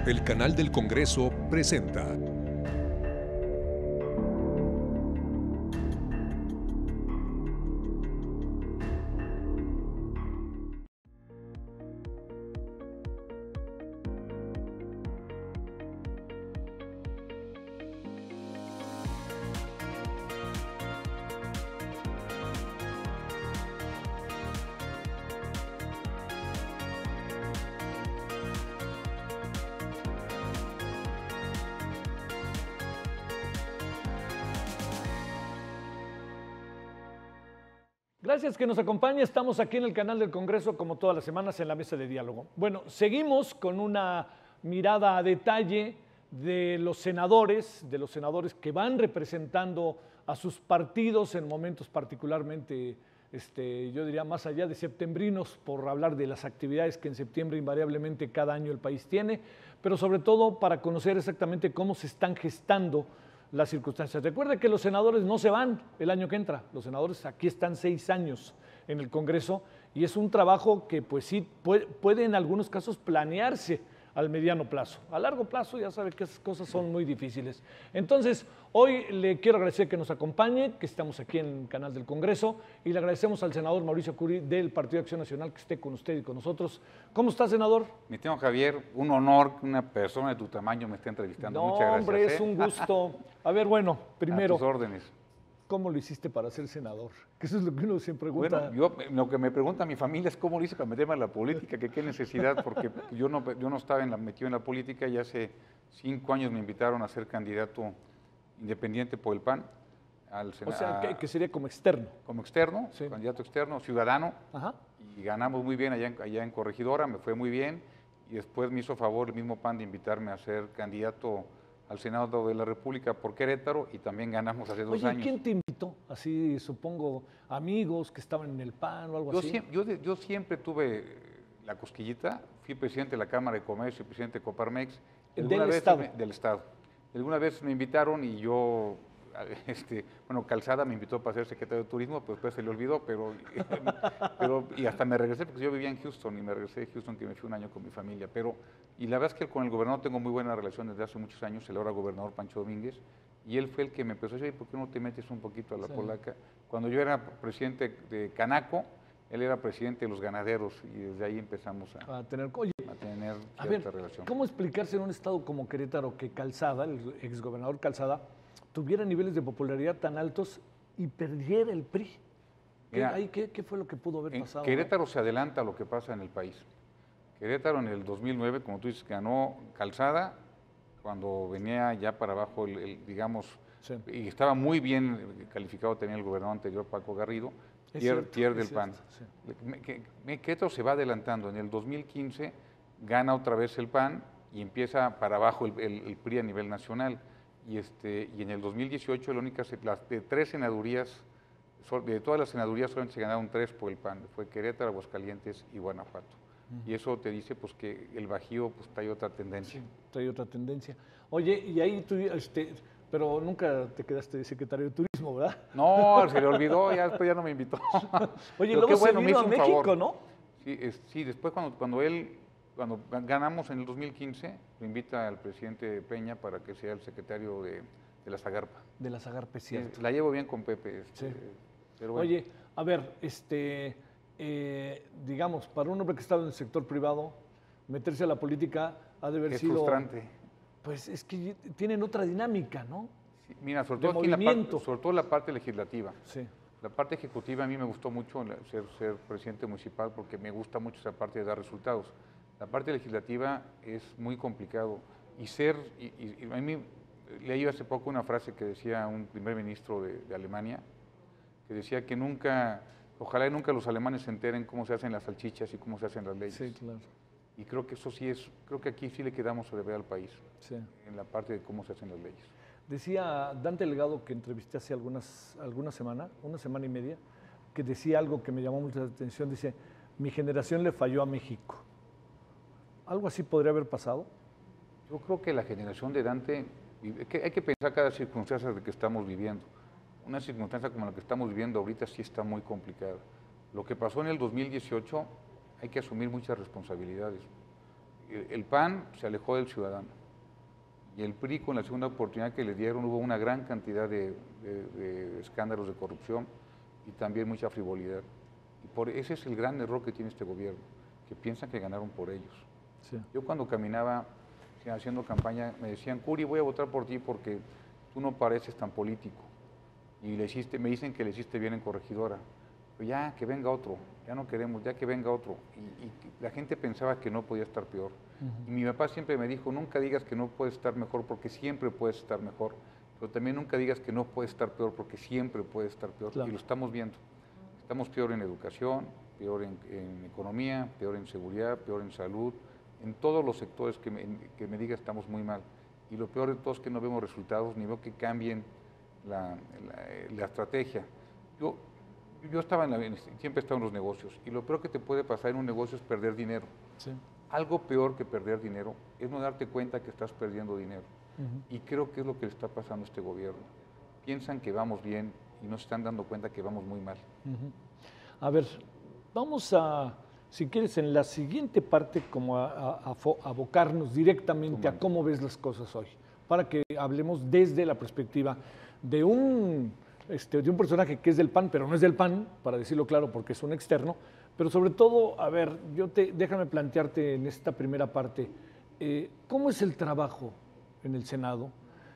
El canal del Congreso presenta. Gracias que nos acompañe. Estamos aquí en el canal del Congreso como todas las semanas en la mesa de diálogo. Bueno, seguimos con una mirada a detalle de los senadores que van representando a sus partidos en momentos particularmente, yo diría más allá de septembrinos, por hablar de las actividades que en septiembre invariablemente cada año el país tiene, pero sobre todo para conocer exactamente cómo se están gestando las circunstancias. Recuerda que los senadores no se van el año que entra, los senadores aquí están 6 años en el Congreso y es un trabajo que pues sí puede en algunos casos planearse al mediano plazo. A largo plazo ya sabe que esas cosas son muy difíciles. Entonces, hoy le quiero agradecer que nos acompañe, que estamos aquí en el canal del Congreso y le agradecemos al senador Mauricio Curi del Partido de Acción Nacional que esté con usted y con nosotros. ¿Cómo está, senador? Mi tío Javier, un honor que una persona de tu tamaño me esté entrevistando. No, muchas gracias. Hombre, es un gusto. A ver, bueno, primero, a tus órdenes. ¿Cómo lo hiciste para ser senador? Que eso es lo que uno siempre pregunta. Bueno, lo que me pregunta mi familia es cómo lo hice para meterme a la política, que qué necesidad, porque yo no estaba metido en la política y hace 5 años me invitaron a ser candidato independiente por el PAN al Senado. O sea, que sería como externo. Como externo, sí. Candidato externo, ciudadano. Ajá. Y ganamos muy bien allá en Corregidora, me fue muy bien. Y después me hizo favor el mismo PAN de invitarme a ser candidato al Senado de la República por Querétaro y también ganamos hace 2 años. Oye, ¿quién te invitó? Así, supongo, amigos que estaban en el PAN o algo así. Yo siempre tuve la cosquillita, fui presidente de la Cámara de Comercio y presidente de Coparmex. ¿Del Estado? Del Estado. Alguna vez me invitaron y yo, Calzada me invitó para ser secretario de Turismo, pero después se le olvidó, y hasta me regresé porque yo vivía en Houston y me regresé de Houston que me fui un año con mi familia, y la verdad es que con el gobernador tengo muy buena relación desde hace muchos años, el ahora gobernador Pancho Domínguez, y él fue el que me empezó a decir, ¿por qué no te metes un poquito a la polaca? Cuando yo era presidente de Canaco, él era presidente de los ganaderos y desde ahí empezamos a tener cierta relación. ¿Cómo explicarse en un estado como Querétaro que Calzada, el exgobernador Calzada, tuviera niveles de popularidad tan altos y perdiera el PRI? ¿Qué fue lo que pudo haber pasado? Querétaro se adelanta a lo que pasa en el país. Querétaro en el 2009, como tú dices, ganó Calzada cuando venía ya para abajo, sí. Y estaba muy bien calificado también el gobernador anterior, Paco Garrido, pierde el PAN. Sí. Querétaro se va adelantando. En el 2015 gana otra vez el PAN y empieza para abajo el PRI a nivel nacional. Y en el 2018 las de 3 senadurías, de todas las senadurías solamente se ganaron 3 por el PAN, fue Querétaro, Aguascalientes y Guanajuato. Y eso te dice pues que el Bajío pues trae otra tendencia. Sí, trae otra tendencia. Oye, y ahí tú, pero nunca te quedaste de secretario de Turismo, ¿verdad? No, se le olvidó, después ya no me invitó. Oye, luego se vino a México, ¿no? Sí, después cuando ganamos en el 2015, lo invita al presidente Peña para que sea el secretario de la Zagarpa. De la Zagarpa, cierto. La llevo bien con Pepe. Sí. Pero bueno. Oye, a ver, digamos, para un hombre que estaba en el sector privado, meterse a la política ha de haber sido... Es frustrante. Pues es que tienen otra dinámica, ¿no? Sí, mira, sobre todo la parte legislativa. Sí. La parte ejecutiva a mí me gustó mucho ser presidente municipal porque me gusta mucho esa parte de dar resultados. La parte legislativa es muy complicado y a mí leí hace poco una frase que decía un primer ministro de Alemania, que decía que ojalá nunca los alemanes se enteren cómo se hacen las salchichas y cómo se hacen las leyes. Sí, claro. Y creo que eso creo que aquí sí le quedamos a deber al país, sí. En la parte de cómo se hacen las leyes. Decía Dante Delgado, que entrevisté hace una semana y media, que decía algo que me llamó mucho la atención, dice, mi generación le falló a México. ¿Algo así podría haber pasado? Yo creo que la generación de Dante, hay que pensar cada circunstancia de que estamos viviendo. Una circunstancia como la que estamos viviendo ahorita sí está muy complicada. Lo que pasó en el 2018, hay que asumir muchas responsabilidades. el PAN se alejó del ciudadano y el PRI, con la segunda oportunidad que le dieron, hubo una gran cantidad de escándalos de corrupción y también mucha frivolidad. Y ese es el gran error que tiene este gobierno, que piensan que ganaron por ellos. Sí. Yo cuando caminaba haciendo campaña me decían, Curi, voy a votar por ti porque tú no pareces tan político. Y me dicen que le hiciste bien en Corregidora. Pero ya, que venga otro, ya no queremos, ya que venga otro. Y la gente pensaba que no podía estar peor. Y mi papá siempre me dijo, nunca digas que no puedes estar mejor porque siempre puedes estar mejor. Pero también nunca digas que no puedes estar peor porque siempre puedes estar peor. Claro. Y lo estamos viendo. Estamos peor en educación, peor en economía, peor en seguridad, peor en salud. En todos los sectores que me diga estamos muy mal. Y lo peor de todo es que no vemos resultados, ni veo que cambien la estrategia. Yo siempre he estado en los negocios, y lo peor que te puede pasar en un negocio es perder dinero. Sí. Algo peor que perder dinero es no darte cuenta que estás perdiendo dinero. Y creo que es lo que le está pasando a este gobierno. Piensan que vamos bien y no se están dando cuenta que vamos muy mal. A ver, vamos a, si quieres, en la siguiente parte, como a abocarnos directamente a cómo ves las cosas hoy, para que hablemos desde la perspectiva de un personaje que es del PAN, pero no es del PAN, para decirlo claro, porque es un externo. Pero sobre todo, a ver, déjame plantearte en esta primera parte, ¿cómo es el trabajo en el Senado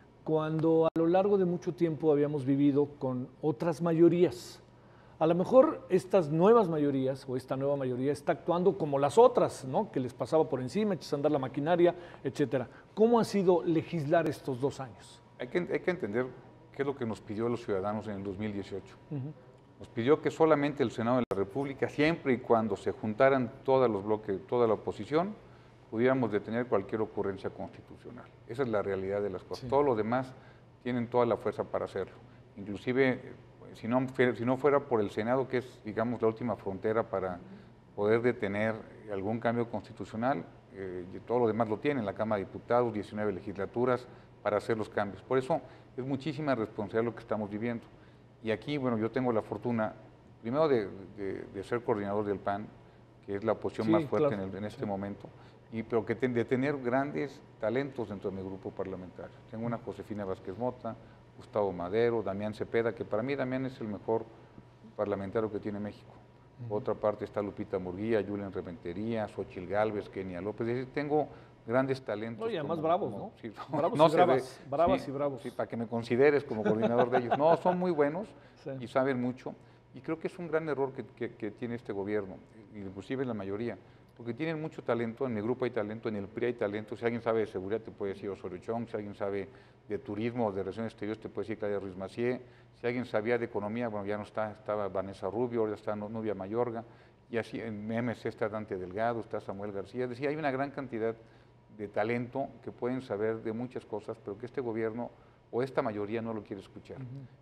cuando a lo largo de mucho tiempo habíamos vivido con otras mayorías? A lo mejor estas nuevas mayorías o esta nueva mayoría está actuando como las otras, ¿no? Que les pasaba por encima, echas a andar la maquinaria, etcétera. ¿Cómo ha sido legislar estos 2 años? Hay que entender qué es lo que nos pidió los ciudadanos en el 2018. Nos pidió que solamente el Senado de la República, siempre y cuando se juntaran todos los bloques, toda la oposición, pudiéramos detener cualquier ocurrencia constitucional. Esa es la realidad de las cosas. Sí. Todos los demás tienen toda la fuerza para hacerlo. Inclusive, si no fuera por el Senado, que es, digamos, la última frontera para poder detener algún cambio constitucional, todo lo demás lo tienen, la Cámara de Diputados, 19 legislaturas, para hacer los cambios. Por eso es muchísima responsabilidad lo que estamos viviendo. Y aquí, bueno, yo tengo la fortuna, primero de ser coordinador del PAN, que es la oposición más fuerte en este momento, pero de tener grandes talentos dentro de mi grupo parlamentario. Tengo una Josefina Vázquez Mota, Gustavo Madero, Damián Cepeda, que para mí Damián es el mejor parlamentario que tiene México. Por otra parte está Lupita Murguía, Julián Reventería, Xochitl Gálvez, Kenia López. Es decir, tengo grandes talentos. Oye, además bravos, ¿no? Sí, bravos no y bravas, bravas y bravos. Sí, para que me consideres como coordinador de ellos. No, son muy buenos y saben mucho. Y creo que es un gran error que tiene este gobierno, inclusive la mayoría, porque tienen mucho talento. En mi grupo hay talento, en el PRI hay talento. Si alguien sabe de seguridad, te puede decir Osorio Chong. Si alguien sabe de turismo o de relaciones exteriores, te puede decir Claudia Ruiz Massieu. Si alguien sabía de economía, bueno, ya no está, estaba Vanessa Rubio, ahora está Nubia Mayorga. Y así en MC está Dante Delgado, está Samuel García. Es decir, hay una gran cantidad de talento que pueden saber de muchas cosas, pero que este gobierno o esta mayoría no lo quiere escuchar.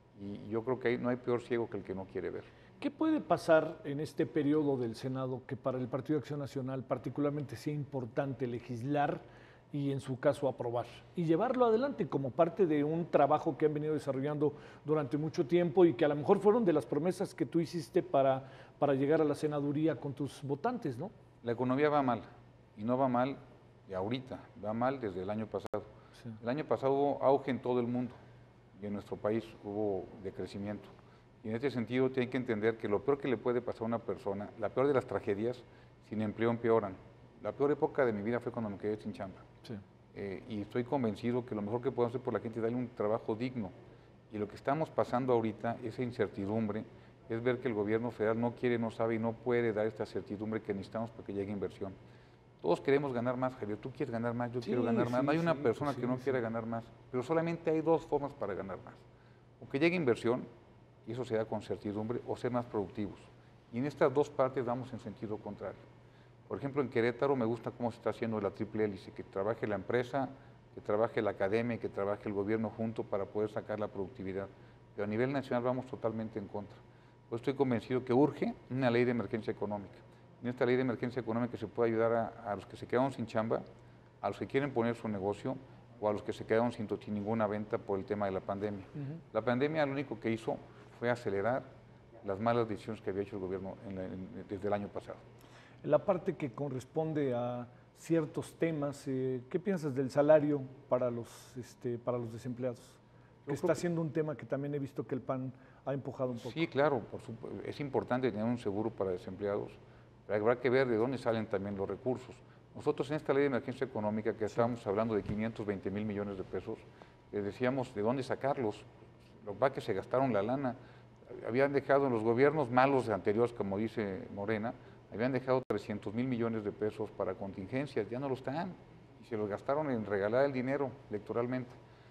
Y yo creo que no hay peor ciego que el que no quiere ver. ¿Qué puede pasar en este periodo del Senado que para el Partido de Acción Nacional particularmente sea importante legislar y en su caso aprobar y llevarlo adelante como parte de un trabajo que han venido desarrollando durante mucho tiempo y que a lo mejor fueron de las promesas que tú hiciste para llegar a la senaduría con tus votantes, ¿no? La economía va mal y no va mal de ahorita, va mal desde el año pasado. Sí. El año pasado hubo auge en todo el mundo y en nuestro país hubo decrecimiento. Y en este sentido hay que entender que lo peor que le puede pasar a una persona, la peor de las tragedias, sin empleo empeoran. La peor época de mi vida fue cuando me quedé sin chamba. Sí. Y estoy convencido que lo mejor que podemos hacer por la gente es darle un trabajo digno. Y lo que estamos pasando ahorita, esa incertidumbre, es ver que el gobierno federal no quiere, no sabe y no puede dar esta certidumbre que necesitamos para que llegue inversión. Todos queremos ganar más, Javier. Tú quieres ganar más, yo quiero ganar más. No hay una persona que no quiera ganar más, pero solamente hay 2 formas para ganar más. O que llegue inversión, y eso se da con certidumbre, o ser más productivos. Y en estas 2 partes vamos en sentido contrario. Por ejemplo, en Querétaro me gusta cómo se está haciendo la triple hélice, que trabaje la empresa, que trabaje la academia y que trabaje el gobierno junto para poder sacar la productividad. Pero a nivel nacional vamos totalmente en contra. Pues estoy convencido que urge una ley de emergencia económica. En esta ley de emergencia económica se puede ayudar a los que se quedaron sin chamba, a los que quieren poner su negocio o a los que se quedaron sin ninguna venta por el tema de la pandemia. La pandemia lo único que hizo fue acelerar las malas decisiones que había hecho el gobierno desde el año pasado. La parte que corresponde a ciertos temas. ¿Qué piensas del salario para los desempleados? Que está siendo un tema que también he visto que el PAN ha empujado un poco. Sí, claro, es importante tener un seguro para desempleados, pero habrá que ver de dónde salen también los recursos. Nosotros en esta ley de emergencia económica, que estábamos hablando de 520 mil millones de pesos, les decíamos de dónde sacarlos. Lo que pasa es que se gastaron la lana. Habían dejado en los gobiernos malos anteriores, como dice Morena, habían dejado 300 mil millones de pesos para contingencias, ya no lo están, y se los gastaron en regalar el dinero electoralmente.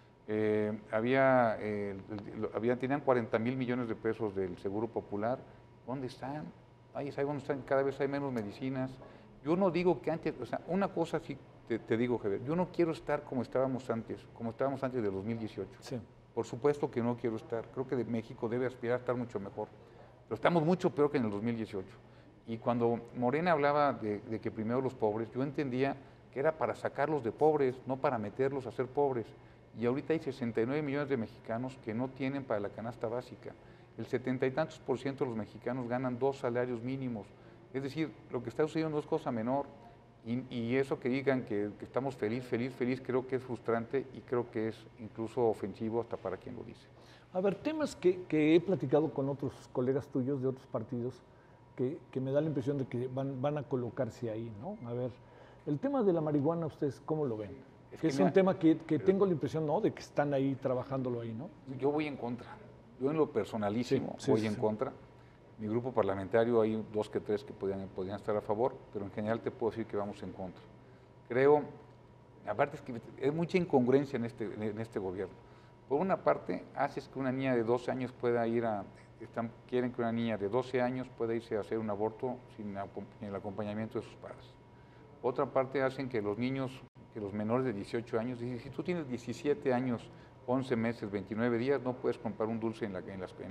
Tenían 40 mil millones de pesos del Seguro Popular. ¿Dónde están? ¿Sabe dónde están? Cada vez hay menos medicinas. Yo no digo que antes, o sea, una cosa sí te digo, Javier, yo no quiero estar como estábamos antes de 2018. Sí. Por supuesto que no quiero estar. Creo que México debe aspirar a estar mucho mejor. Pero estamos mucho peor que en el 2018. Y cuando Morena hablaba de que primero los pobres, yo entendía que era para sacarlos de pobres, no para meterlos a ser pobres. Y ahorita hay 69 millones de mexicanos que no tienen para la canasta básica. El 70 y tantos % de los mexicanos ganan 2 salarios mínimos. Es decir, lo que está sucediendo no es cosa menor. Y eso que digan que estamos feliz, creo que es frustrante y creo que es incluso ofensivo hasta para quien lo dice. A ver, temas que he platicado con otros colegas tuyos de otros partidos que me da la impresión de que van a colocarse ahí, ¿no? A ver, el tema de la marihuana, ¿ustedes cómo lo ven? Es un tema que tengo la impresión, ¿no?, de que están ahí trabajándolo ahí, ¿no? Yo voy en contra. Yo en lo personalísimo voy en contra. Mi grupo parlamentario hay 2 que 3 que podrían estar a favor, pero en general te puedo decir que vamos en contra. Creo, aparte es que hay mucha incongruencia en este gobierno. Por una parte, haces que una niña de 12 años pueda ir quieren que una niña de 12 años pueda irse a hacer un aborto sin el acompañamiento de sus padres. Otra parte, hacen que los niños, que los menores de 18 años, si tú tienes 17 años, 11 meses, 29 días, no puedes comprar un dulce en la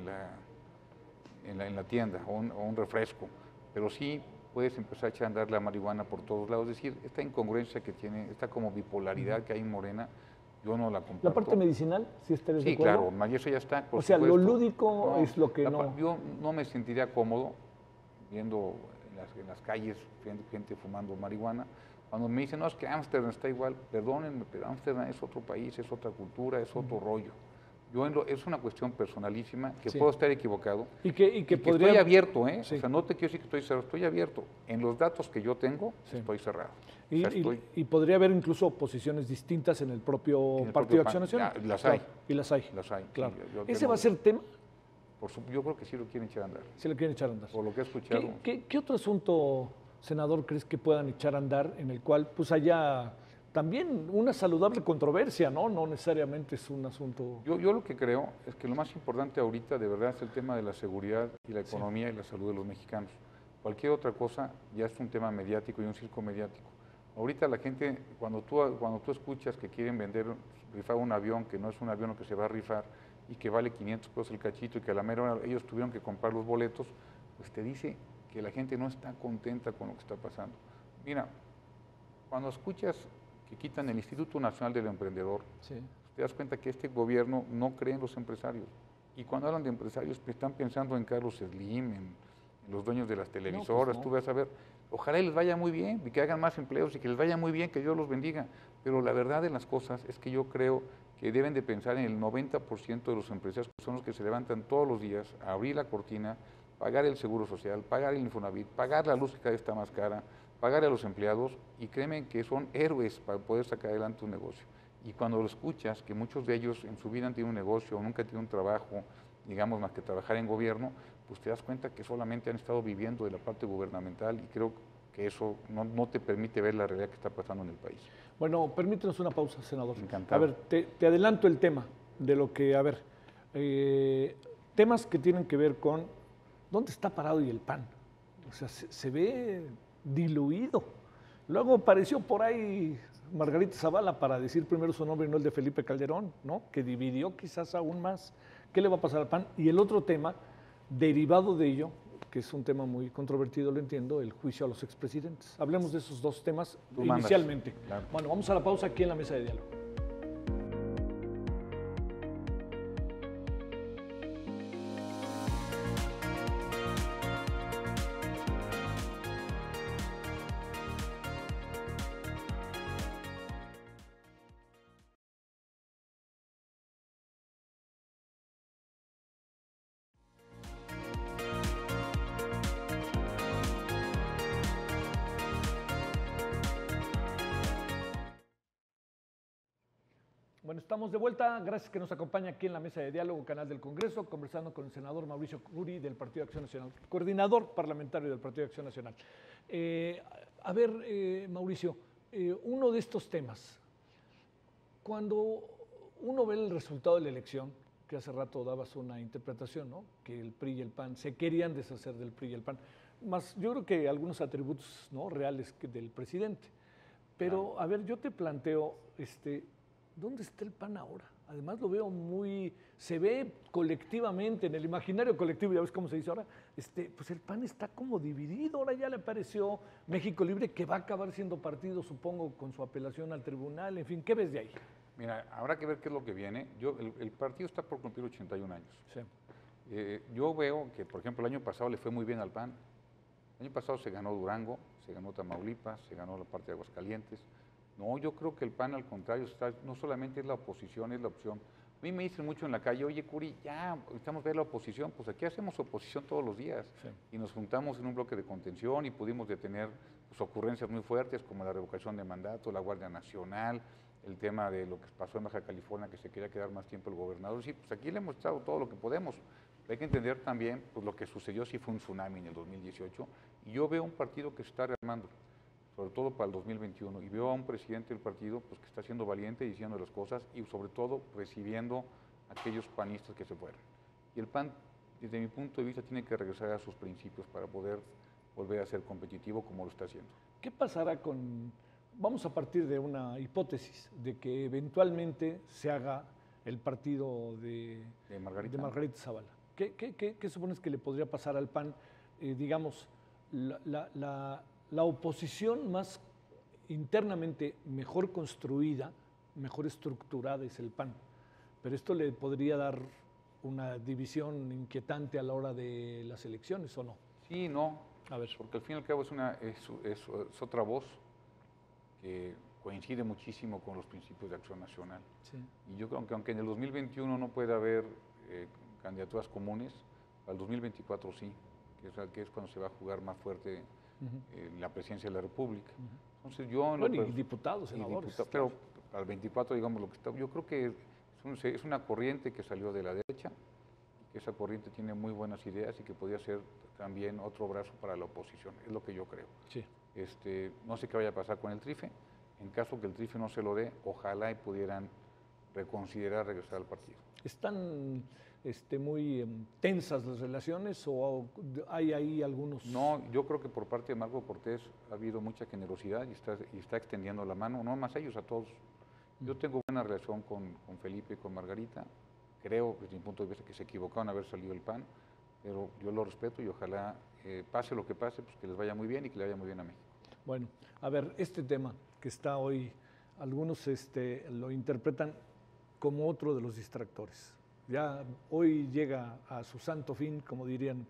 tienda o un refresco, pero sí puedes empezar a echar a andar la marihuana por todos lados. Es decir, esta incongruencia que tiene, esta como bipolaridad que hay en Morena, yo no la comparto. ¿La parte medicinal, si estés de acuerdo? Sí, claro, eso ya está, por supuesto. Lo lúdico es lo que no... Yo no me sentiría cómodo viendo en las calles gente fumando marihuana. Cuando me dicen, no, es que Ámsterdam está igual, perdónenme, pero Ámsterdam es otro país, es otra cultura, es otro rollo. Es una cuestión personalísima, que puedo estar equivocado. Y que podría... estoy abierto, Sí. O sea, no te quiero decir que estoy cerrado, estoy abierto. En los datos que yo tengo, estoy cerrado. Y podría haber incluso posiciones distintas en el propio Partido de Acción Nacional. Las hay. Y las hay. Las hay. Claro. ¿Ese va a ser tema? Yo creo que sí lo quieren echar a andar. Sí lo quieren echar a andar. Por lo que he escuchado. ¿Qué otro asunto, senador, crees que puedan echar a andar en el cual pues haya también una saludable controversia, ¿no? No necesariamente es un asunto... Yo lo que creo es que lo más importante ahorita de verdad es el tema de la seguridad y la economía y la salud de los mexicanos. Cualquier otra cosa ya es un tema mediático y un circo mediático. Ahorita la gente, cuando tú escuchas que quieren rifar un avión, que no es un avión que se va a rifar y que vale 500 pesos el cachito y que a la mera hora ellos tuvieron que comprar los boletos, pues te dice que la gente no está contenta con lo que está pasando. Mira, cuando escuchas que quitan el Instituto Nacional del Emprendedor, te das cuenta que este gobierno no cree en los empresarios. Y cuando hablan de empresarios, están pensando en Carlos Slim, en los dueños de las televisoras. No. Tú vas a ver, ojalá les vaya muy bien, y que hagan más empleos, y que les vaya muy bien, que Dios los bendiga. Pero la verdad de las cosas es que yo creo que deben de pensar en el 90% de los empresarios, que son los que se levantan todos los días a abrir la cortina, pagar el seguro social, pagar el Infonavit, pagar la luz que cada vez está más cara, pagar a los empleados, y créeme que son héroes para poder sacar adelante un negocio. Y cuando lo escuchas, que muchos de ellos en su vida han tenido un negocio o nunca han tenido un trabajo, digamos, más que trabajar en gobierno, pues te das cuenta que solamente han estado viviendo de la parte gubernamental, y creo que eso no te permite ver la realidad que está pasando en el país. Bueno, permítenos una pausa, senador. Encantado. A ver, te adelanto el tema de lo que, temas que tienen que ver con dónde está parado y el PAN. O sea, se ve diluido. Luego apareció por ahí Margarita Zavala para decir primero su nombre y no el de Felipe Calderón, ¿no? Que dividió quizás aún más. ¿Qué le va a pasar al PAN? Y el otro tema, derivado de ello, que es un tema muy controvertido, lo entiendo, el juicio a los expresidentes. Hablemos de esos dos temas inicialmente. Claro. Bueno, vamos a la pausa aquí en la mesa de diálogo. Bueno, estamos de vuelta. Gracias que nos acompaña aquí en la mesa de diálogo, canal del Congreso, conversando con el senador Mauricio Curi del Partido de Acción Nacional, coordinador parlamentario del Partido de Acción Nacional. Mauricio, uno de estos temas, cuando uno ve el resultado de la elección, que hace rato dabas una interpretación, ¿no? Que el PRI y el PAN se querían deshacer del PRI y el PAN, más yo creo que algunos atributos, ¿no?, reales del presidente. Pero, a ver, yo te planteo, ¿dónde está el PAN ahora? Además lo veo se ve colectivamente, en el imaginario colectivo, ya ves cómo se dice ahora, pues el PAN está como dividido, ahora ya le apareció México Libre, que va a acabar siendo partido, supongo, con su apelación al tribunal, en fin, ¿qué ves de ahí? Mira, habrá que ver qué es lo que viene. El partido está por cumplir 81 años. Sí. Yo veo que, por ejemplo, el año pasado le fue muy bien al PAN. El año pasado se ganó Durango, se ganó Tamaulipas, se ganó la parte de Aguascalientes. No, yo creo que el PAN, al contrario, no solamente es la oposición, es la opción. A mí me dicen mucho en la calle, oye, Curi, ya estamos ver la oposición. Pues aquí hacemos oposición todos los días. Sí. Y nos juntamos en un bloque de contención y pudimos detener pues, ocurrencias muy fuertes como la revocación de mandato, la Guardia Nacional, el tema de lo que pasó en Baja California, que se quería quedar más tiempo el gobernador. Sí, pues aquí le hemos echado todo lo que podemos. Hay que entender también pues, lo que sucedió, sí fue un tsunami en el 2018, y yo veo un partido que se está rearmando, sobre todo para el 2021, y veo a un presidente del partido pues, que está siendo valiente, diciendo las cosas, y sobre todo recibiendo a aquellos panistas que se fueron. Y el PAN, desde mi punto de vista, tiene que regresar a sus principios para poder volver a ser competitivo como lo está haciendo. ¿Qué pasará con...? Vamos a partir de una hipótesis de que eventualmente se haga el partido de Margarita Zavala. ¿Qué supones que le podría pasar al PAN? Digamos, la oposición más internamente mejor construida, mejor estructurada es el PAN, pero esto le podría dar una división inquietante a la hora de las elecciones, ¿o no? Sí, no, a ver. Porque al fin y al cabo es otra voz que coincide muchísimo con los principios de Acción Nacional. Sí. Y yo creo que aunque en el 2021 no pueda haber candidaturas comunes, al 2024 sí, que es cuando se va a jugar más fuerte la presidencia de la República. Entonces yo... y diputados, senadores. Pero al 24, digamos, lo que está... Yo creo que es una corriente que salió de la derecha, y que esa corriente tiene muy buenas ideas y que podría ser también otro brazo para la oposición, es lo que yo creo. Sí. No sé qué vaya a pasar con el TRIFE. En caso que el TRIFE no se lo dé, ojalá y pudieran reconsiderar regresar al partido. ¿Están muy tensas las relaciones o hay ahí algunos...? No, yo creo que por parte de Marco Cortés ha habido mucha generosidad y está extendiendo la mano, no más a ellos, a todos. Yo tengo buena relación con Felipe y con Margarita. Creo, desde mi punto de vista, que se equivocaron haber salido el PAN, pero yo lo respeto y ojalá, pase lo que pase, pues que les vaya muy bien y que le vaya muy bien a México. Bueno, a ver, este tema que está hoy, algunos lo interpretan como otro de los distractores. Ya hoy llega a su santo fin, como dirían,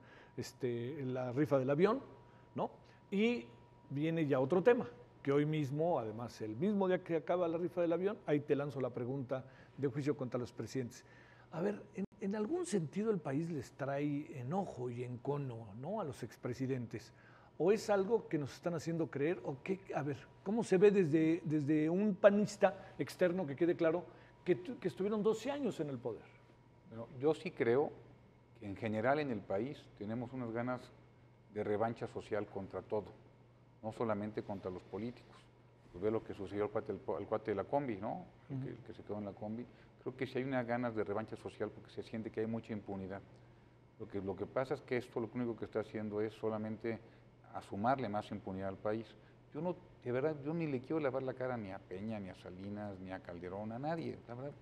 la rifa del avión, ¿no? Y viene ya otro tema, que hoy mismo, además, el mismo día que acaba la rifa del avión, ahí te lanzo la pregunta de juicio contra los presidentes. A ver, en algún sentido el país les trae enojo y encono, ¿no?, a los expresidentes. ¿O es algo que nos están haciendo creer? ¿O qué? A ver, ¿cómo se ve desde un panista externo, que quede claro, que estuvieron 12 años en el poder? Bueno, yo sí creo que en general en el país tenemos unas ganas de revancha social contra todo, no solamente contra los políticos. Pues ve lo que sucedió al cuate de la combi, ¿no? El que se quedó en la combi. Creo que sí hay unas ganas de revancha social porque se siente que hay mucha impunidad. Lo que pasa es que esto lo único que está haciendo es solamente a sumarle más impunidad al país. De verdad, yo ni le quiero lavar la cara ni a Peña, ni a Salinas, ni a Calderón, a nadie, la verdad.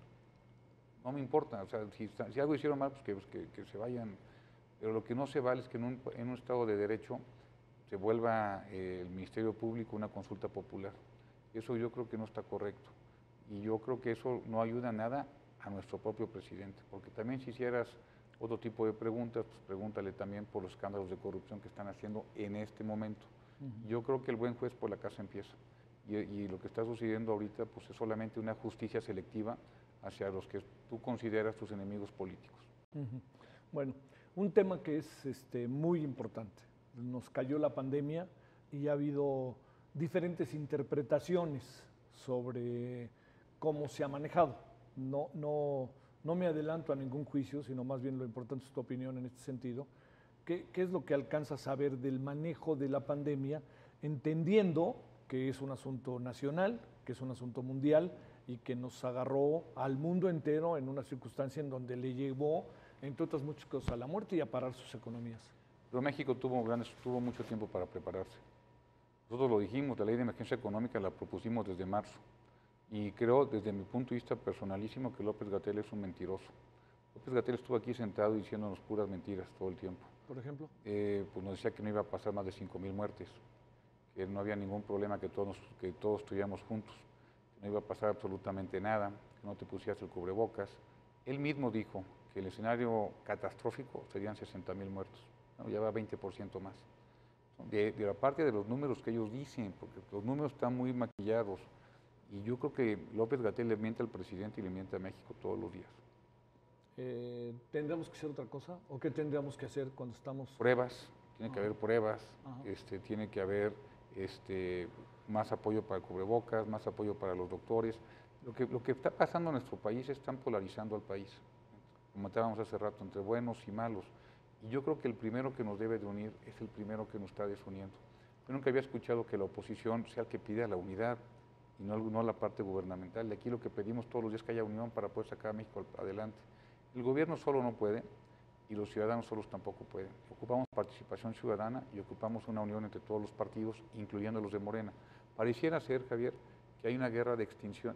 No me importa, o sea, si algo hicieron mal, pues que se vayan. Pero lo que no se vale es que en un Estado de Derecho se vuelva el Ministerio Público una consulta popular. Eso yo creo que no está correcto. Y yo creo que eso no ayuda nada a nuestro propio presidente, porque también si hicieras otro tipo de preguntas, pues pregúntale también por los escándalos de corrupción que están haciendo en este momento. Yo creo que el buen juez por la casa empieza. Y lo que está sucediendo ahorita pues es solamente una justicia selectiva hacia los que tú consideras tus enemigos políticos. Bueno, un tema que es muy importante. Nos cayó la pandemia y ha habido diferentes interpretaciones sobre cómo se ha manejado, no me adelanto a ningún juicio, sino más bien lo importante es tu opinión en este sentido. ¿Qué es lo que alcanzas a ver del manejo de la pandemia, entendiendo que es un asunto nacional, que es un asunto mundial y que nos agarró al mundo entero en una circunstancia en donde le llevó, entre otras muchas cosas, a la muerte y a parar sus economías? Pero México tuvo mucho tiempo para prepararse. Nosotros lo dijimos, la ley de emergencia económica la propusimos desde marzo. Y creo, desde mi punto de vista personalísimo, que López-Gatell es un mentiroso. López-Gatell estuvo aquí sentado diciéndonos puras mentiras todo el tiempo. Por ejemplo. Pues nos decía que no iba a pasar más de 5,000 muertes, que no había ningún problema, que todos estuviéramos juntos, que no iba a pasar absolutamente nada, que no te pusieras el cubrebocas. Él mismo dijo que el escenario catastrófico serían 60,000 muertos. No, ya va 20% más. De la parte de los números que ellos dicen, porque los números están muy maquillados, y yo creo que López-Gatell le miente al presidente y le miente a México todos los días. ¿Tendríamos que hacer otra cosa? ¿O qué tendríamos que hacer cuando estamos...? Pruebas, tiene que haber pruebas, tiene que haber más apoyo para el cubrebocas, más apoyo para los doctores. Lo que está pasando en nuestro país, están polarizando al país. Comentábamos hace rato, entre buenos y malos. Y yo creo que el primero que nos debe de unir es el primero que nos está desuniendo. Yo nunca había escuchado que la oposición sea el que pide la unidad y no la parte gubernamental. De aquí lo que pedimos todos los días es que haya unión para poder sacar a México adelante. El gobierno solo no puede y los ciudadanos solos tampoco pueden. Ocupamos participación ciudadana y ocupamos una unión entre todos los partidos, incluyendo los de Morena. Pareciera ser, Javier, que hay una guerra de extinción,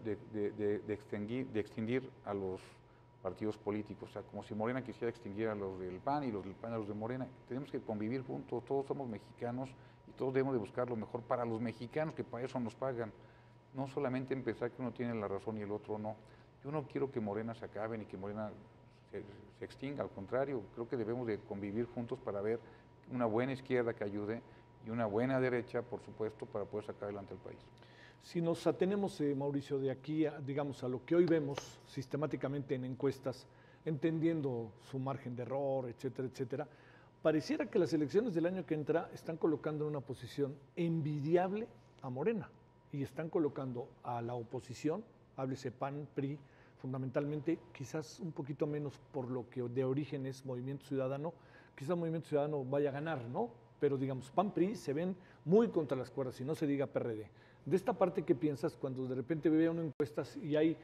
de extinguir a los partidos políticos, o sea, como si Morena quisiera extinguir a los del PAN y los del PAN a los de Morena. Tenemos que convivir juntos, todos somos mexicanos y todos debemos de buscar lo mejor para los mexicanos, que para eso nos pagan. No solamente empezar que uno tiene la razón y el otro no. Yo no quiero que Morena se acabe ni que Morena se extinga, al contrario, creo que debemos de convivir juntos para ver una buena izquierda que ayude y una buena derecha, por supuesto, para poder sacar adelante al país. Si nos atenemos, Mauricio, de aquí, digamos, a lo que hoy vemos sistemáticamente en encuestas, entendiendo su margen de error, etcétera, etcétera, pareciera que las elecciones del año que entra están colocando en una posición envidiable a Morena y están colocando a la oposición, háblese PAN, PRI, fundamentalmente, quizás un poquito menos por lo que de origen es Movimiento Ciudadano, quizás Movimiento Ciudadano vaya a ganar, ¿no? Pero digamos, PAN, PRI se ven muy contra las cuerdas, y no se diga PRD. De esta parte, ¿qué piensas cuando de repente veo una encuestas y hay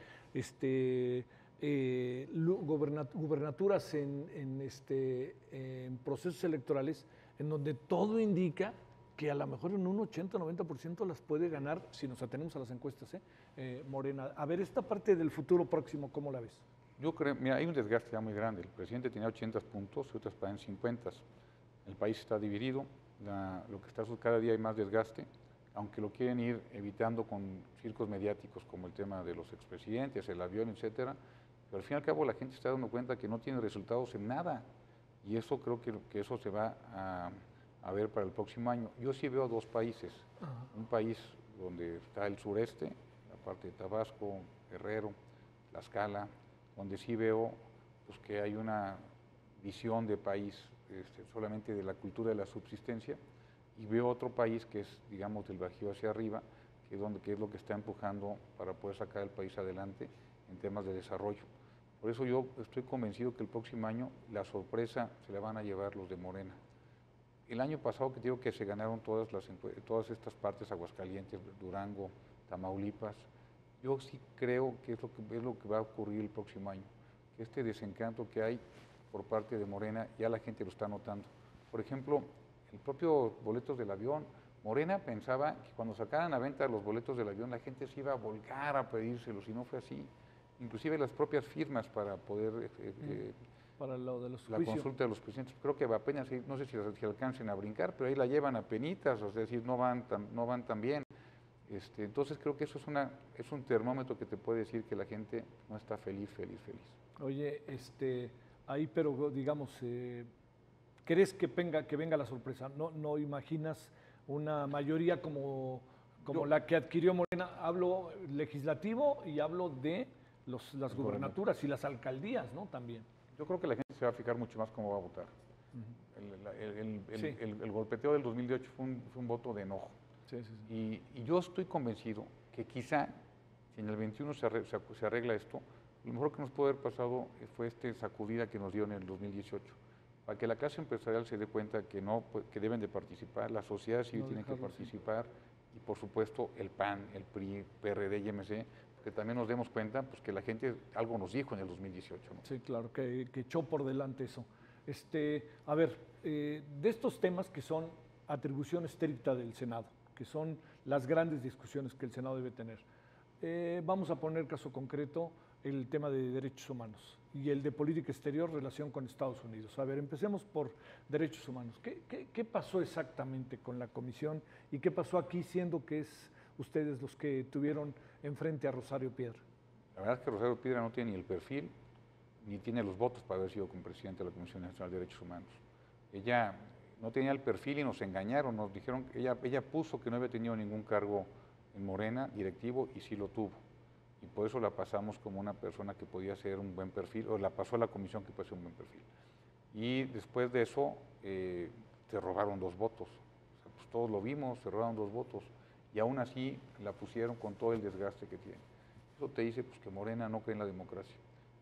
gubernaturas en procesos electorales en donde todo indica que a lo mejor en un 80-90% las puede ganar, si nos atenemos a las encuestas, Morena? A ver, esta parte del futuro próximo, ¿cómo la ves? Yo creo, mira, hay un desgaste ya muy grande. El presidente tenía 80 puntos y otros pagan 50. El país está dividido, lo que está cada día hay más desgaste, aunque lo quieren ir evitando con circos mediáticos como el tema de los expresidentes, el avión, etcétera. Pero al fin y al cabo la gente está dando cuenta que no tiene resultados en nada. Y eso creo que eso se va a ver para el próximo año. Yo sí veo dos países. Un país donde está el sureste, la parte de Tabasco, Guerrero, Tlaxcala, donde sí veo pues, que hay una visión de país solamente de la cultura de la subsistencia, y veo otro país que es, digamos, del Bajío hacia arriba, que es lo que está empujando para poder sacar el país adelante en temas de desarrollo. Por eso yo estoy convencido que el próximo año la sorpresa se la van a llevar los de Morena. El año pasado, que te digo que se ganaron todas estas partes, Aguascalientes, Durango, Tamaulipas, yo sí creo que es lo que va a ocurrir el próximo año, que este desencanto que hay por parte de Morena, ya la gente lo está notando. Por ejemplo, el propio boletos del avión, Morena pensaba que cuando sacaran a venta los boletos del avión, la gente se iba a volcar a pedírselos, y no fue así. Inclusive las propias firmas para poder... para lo de los la juicios. consulta de los presidentes, creo que apenas, no sé si alcancen a brincar, pero ahí la llevan a penitas, o sea, decir, no van tan bien. Entonces creo que eso es un termómetro que te puede decir que la gente no está feliz. Oye, ahí, pero digamos, ¿crees que venga la sorpresa? ¿No imaginas una mayoría como la que adquirió Morena? Hablo legislativo y hablo de las gubernaturas y las alcaldías, ¿no? También. Yo creo que la gente se va a fijar mucho más cómo va a votar. El golpeteo del 2018 fue un voto de enojo. Sí. Y yo estoy convencido que quizá, si en el 21 se arregla esto, Lo mejor que nos puede haber pasado fue esta sacudida que nos dio en el 2018, para que la clase empresarial se dé cuenta que no, que deben de participar, la sociedad civil tiene que participar, y por supuesto el PAN, el PRI, PRD y MC, que también nos demos cuenta pues, que la gente algo nos dijo en el 2018. ¿no? Sí, claro, que echó por delante eso. A ver, de estos temas que son atribución estricta del Senado, que son las grandes discusiones que el Senado debe tener, vamos a poner caso concreto el tema de derechos humanos y el de política exterior, relación con Estados Unidos. A ver, empecemos por derechos humanos. ¿Qué pasó exactamente con la comisión y qué pasó aquí, siendo que es ustedes los que tuvieron enfrente a Rosario Piedra? La verdad es que Rosario Piedra no tiene ni el perfil, ni tiene los votos para haber sido como presidente de la Comisión Nacional de Derechos Humanos. Ella no tenía el perfil y nos engañaron, nos dijeron, ella puso que no había tenido ningún cargo en Morena directivo y sí lo tuvo. Y por eso la pasamos como una persona que podía ser un buen perfil, o la pasó a la comisión que puede ser un buen perfil. Y después de eso, se robaron 2 votos. O sea, pues todos lo vimos, se robaron 2 votos. Y aún así la pusieron con todo el desgaste que tiene. Eso te dice pues, que Morena no cree en la democracia.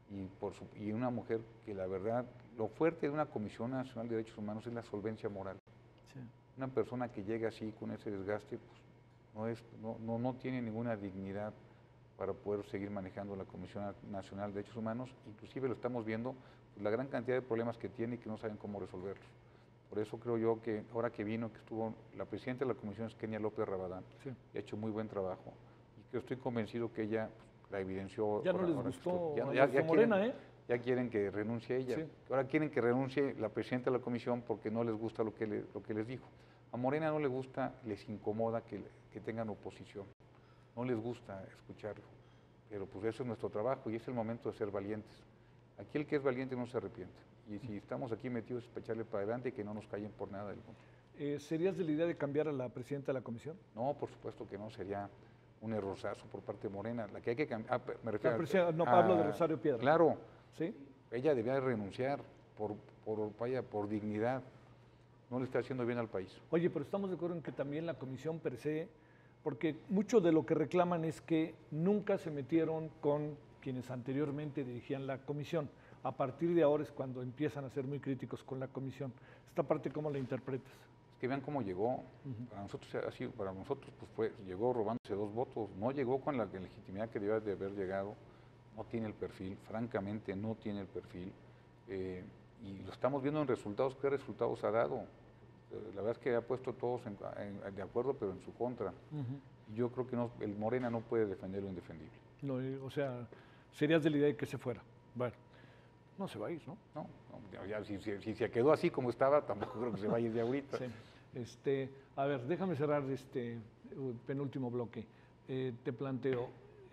Y una mujer que la verdad, lo fuerte de una Comisión Nacional de Derechos Humanos es la solvencia moral. Sí. Una persona que llega así con ese desgaste, pues, no tiene ninguna dignidad para poder seguir manejando la Comisión Nacional de Derechos Humanos. Inclusive lo estamos viendo, pues, la gran cantidad de problemas que tiene y que no saben cómo resolverlos. Por eso creo yo que ahora que vino, que estuvo la presidenta de la comisión es Kenia López Rabadán, sí, y ha hecho muy buen trabajo, y que estoy convencido que ella pues, la evidenció. Ya ahora, no les gustó ya Morena, quieren, ya quieren que renuncie ella. Sí. Ahora quieren que renuncie la presidenta de la comisión porque no les gusta lo que les dijo. A Morena no le gusta, les incomoda que tengan oposición. No les gusta escucharlo, pero pues eso es nuestro trabajo y es el momento de ser valientes. Aquí el que es valiente no se arrepiente. Y si estamos aquí metidos es para echarle para adelante y que no nos callen por nada del mundo. ¿Serías de la idea de cambiar a la presidenta de la comisión? No, por supuesto que no, sería un errorzazo por parte de Morena. La que hay que cambiar, me refiero hablo de Rosario Piedra. Claro, ¿sí? Ella debía renunciar por dignidad. No le está haciendo bien al país. Oye, pero estamos de acuerdo en que también la comisión per se, porque mucho de lo que reclaman es que nunca se metieron con quienes anteriormente dirigían la comisión. A partir de ahora es cuando empiezan a ser muy críticos con la comisión. ¿Esta parte cómo la interpretas? Es que vean cómo llegó. Para nosotros pues llegó robándose 2 votos. No llegó con la legitimidad que debía de haber llegado. No tiene el perfil, francamente no tiene el perfil. Y lo estamos viendo en resultados. ¿Qué resultados ha dado? La verdad es que ha puesto todos de acuerdo, pero en su contra. Y yo creo que el Morena no puede defender lo indefendible. No, o sea, serías de la idea de que se fuera. Bueno. No se va a ir, ¿no? No, ya, si se quedó así como estaba, tampoco creo que se vaya a ir de ahorita. Sí. A ver, déjame cerrar este penúltimo bloque. Te planteo,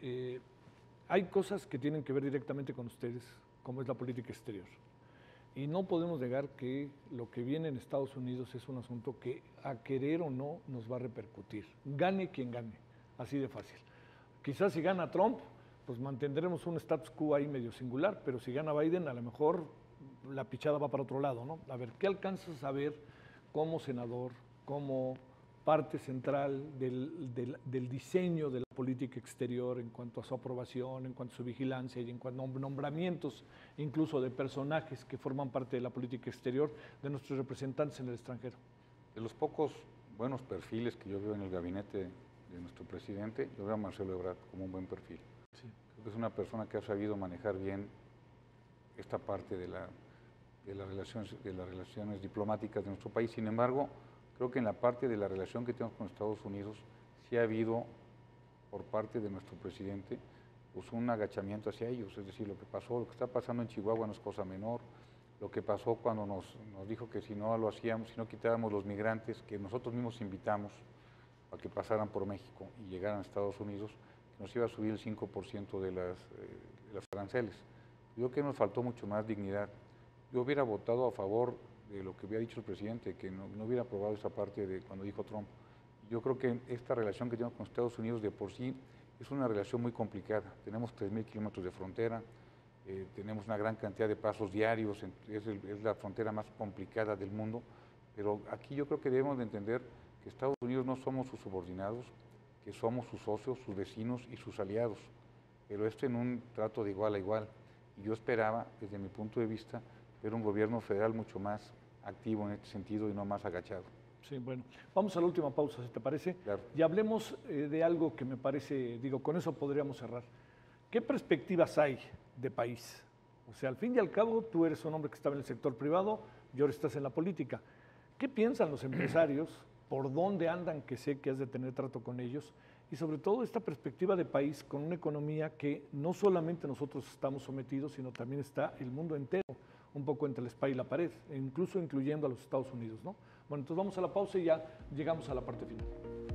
hay cosas que tienen que ver directamente con ustedes, como es la política exterior. Y no podemos negar que lo que viene en Estados Unidos es un asunto que, a querer o no, nos va a repercutir. Gane quien gane, así de fácil. Quizás si gana Trump, pues mantendremos un status quo ahí medio singular, pero si gana Biden, a lo mejor la pichada va para otro lado, ¿no? A ver, ¿qué alcanzas a ver como senador, como parte central del diseño de la política exterior en cuanto a su aprobación, en cuanto a su vigilancia y en cuanto a nombramientos incluso de personajes que forman parte de la política exterior de nuestros representantes en el extranjero? De los pocos buenos perfiles que yo veo en el gabinete de nuestro presidente, yo veo a Marcelo Ebrard como un buen perfil. Sí. Creo que es una persona que ha sabido manejar bien esta parte de las relaciones diplomáticas de nuestro país. Sin embargo, creo que en la parte de la relación que tenemos con Estados Unidos, sí ha habido, por parte de nuestro presidente, pues un agachamiento hacia ellos. Es decir, lo que está pasando en Chihuahua no es cosa menor. Lo que pasó cuando nos dijo que si no lo hacíamos, si no quitábamos los migrantes, que nosotros mismos invitamos a que pasaran por México y llegaran a Estados Unidos, que nos iba a subir el 5% de las aranceles. Yo creo que nos faltó mucho más dignidad. Yo hubiera votado a favor de lo que había dicho el presidente, que no hubiera aprobado esa parte de cuando dijo Trump. Yo creo que esta relación que tenemos con Estados Unidos de por sí es una relación muy complicada. Tenemos 3.000 kilómetros de frontera, tenemos una gran cantidad de pasos diarios, es la frontera más complicada del mundo, pero aquí yo creo que debemos de entender que Estados Unidos no somos sus subordinados, que somos sus socios, sus vecinos y sus aliados. pero esto en un trato de igual a igual. Y yo esperaba, desde mi punto de vista, ver un gobierno federal mucho más activo en este sentido y no más agachado. Sí, bueno, vamos a la última pausa, si te parece. Claro. Y hablemos de algo que me parece, digo, con eso podríamos cerrar. ¿Qué perspectivas hay de país? O sea, al fin y al cabo, tú eres un hombre que estaba en el sector privado y ahora estás en la política. ¿Qué piensan los empresarios? ¿Por dónde andan? Que sé que has de tener trato con ellos. Y sobre todo esta perspectiva de país con una economía que no solamente nosotros estamos sometidos, sino también está el mundo entero, un poco entre la espada y la pared, e incluso incluyendo a los Estados Unidos, ¿no? Bueno, entonces vamos a la pausa y ya llegamos a la parte final.